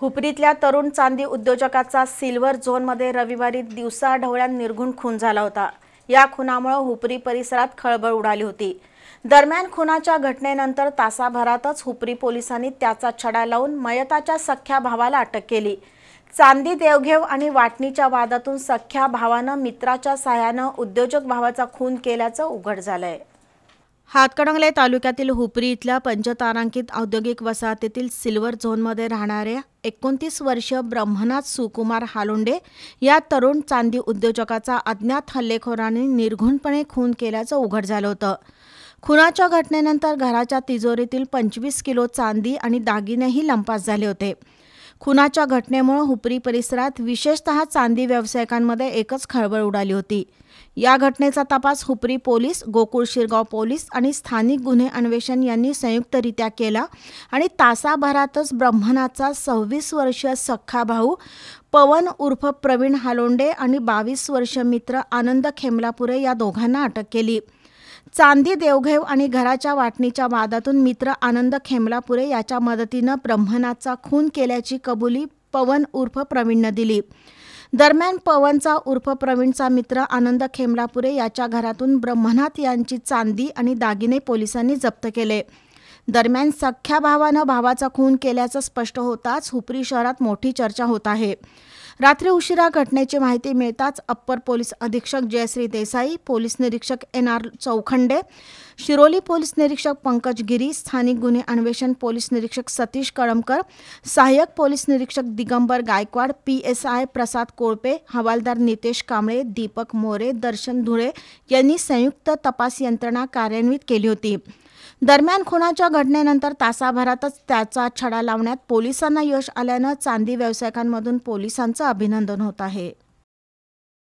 हुपरीतल्या तरुण चांदी उद्योजकाचा सिल्वर झोनमध्ये रविवारी दिवसाढवळ्या निर्घुण खून झाला होता। या खुनामुळे हुपरी परिसरात खळबळ उडाली होती। दरम्यान खुनाच्या घटनेनंतर तासाभरातच हुपरी पोलिसांनी त्याचा छडा लावून मयताच्या सख्ख्या भावाला अटक केली। चांदी देवघेव आणि वाटणीच्या वादातून सख्ख्या भावानं मित्राच्या साहाय्यानं उद्योजक भावाचा खून केल्याचं उघड झालंय। हातकणंगले तालुक्यातील हुपरी इथल्या पंचतारांकित औद्योगिक वसाहतीतील सिल्वर झोनमध्ये राहणाऱ्या 29 वर्षीय ब्रह्मनाथ सुकुमार हालोंडे या तरुण चांदी उद्योजकाचा अज्ञात हल्लेखोरांनी निर्घुणपणे खून केल्याचं उघड झालं होतं। खुनाच्या घटनेनंतर घराच्या तिजोरीतील 25 किलो चांदी आणि दागिनेही लंपास झाले होते। खुनाच्या घटनेमुळे हुपरी परिसरात विशेषतः चांदी व्यावसायिकांमध्ये एकच खळबळ उडाली होती। या घटनेचा तपास हुपरी पोलीस, गोकुळ शिरगाव पोलीस आणि स्थानिक गुन्हे अन्वेषण यांनी संयुक्तरित्या केला आणि तासाभरातच ब्रह्मनाथचा 26 वर्षीय सख्खा भाऊ पवन उर्फ प्रवीण हालोंडे आणि 22 वर्षीय मित्र आनंद खेमलापुरे या दोघांना अटक केली। चांदी देवघेव आणि घराच्या वाटणीच्या वादातून मित्र आनंद खेमलापुरे याच्या मदतीनं ब्रह्मनाथचा खून केल्याची कबुली पवन उर्फ प्रवीणनं दिली। दरम्यान पवनचा उर्फ प्रवीणचा मित्र आनंद खेमलापुरे याच्या घरातून ब्रह्मनाथ यांची चांदी आणि दागिने पोलिसांनी जप्त केले। दरम्यान सख्ख्या भावानं भावाचा खून केल्याचं स्पष्ट होताच हुपरी शहरात मोठी चर्चा होत आहे। रात्री उशिरा घटनेची माहिती मिळताच अप्पर पोलीस अधीक्षक जयश्री देसाई, पोलीस निरीक्षक NR चौखंडे, शिरोली पोलीस निरीक्षक पंकज गिरी, स्थानिक गुन्हे अन्वेषण पोलीस निरीक्षक सतीश कळमकर, सहाय्यक पोलीस निरीक्षक दिगंबर गायकवाड, PSI प्रसाद कोळपे, हवालदार नितेश कांबळे, दीपक मोरे, दर्शन धुळे यांनी संयुक्त तपास यंत्रणा कार्यान्वित केली होती। दरम्यान खुनाच्या घटनेनंतर तासाभरातच त्याचा छडा लावण्यात पोलिसांना यश आल्यानं चांदी व्यावसायिकांमधून पोलिसांचं अभिनंदन होत आहे।